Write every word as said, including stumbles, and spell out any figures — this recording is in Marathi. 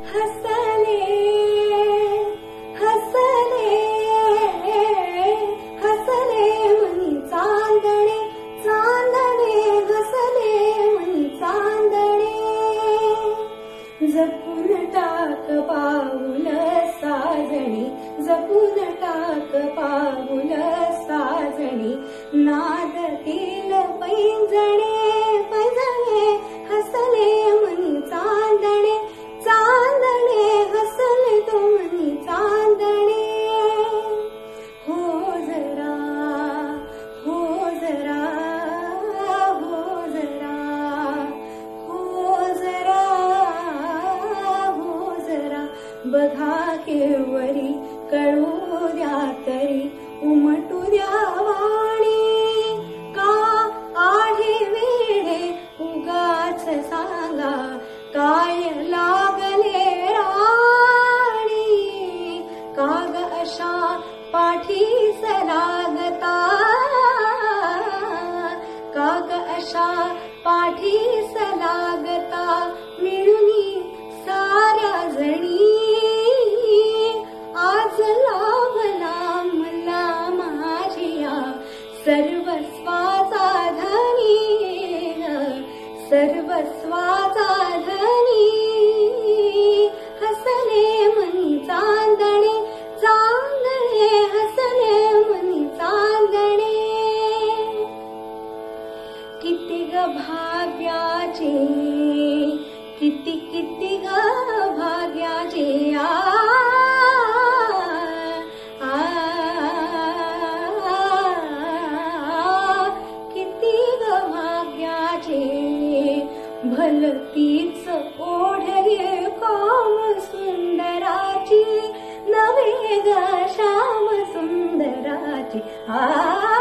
हसले हसले हसले मनी चांदणे चांदणे हसले मनी चांदणे जपून टाक पाऊल साजणी जपून टाक पाऊल साजणी नादतील पैंजणे पैंजणे हसले मनी चांदणे चांदणे हसले तो मनी चांदणे हो जरा हो जरा हो जरा हो जरा हो जरा बघा केवरी कळू द्या तरी उमटू द्या वाणी का आढे वेढे उगाच सांगा काय लागले राणी काग अशा पाठीस लागता काग अशा पाठीस लागता मिळूनी साऱ्या जणी आज लाभला मला माझिया सर्वस्वाचा धनी सर्वस्वाचा धनी हसले मनी चांदणे चांदणे हसले मनी चांदणे किती ग भाग्याचे किती किती ग भाग्याचे आ भलतीच ओढे काम सुंदराची नवे ग श्याम सुंदराची आ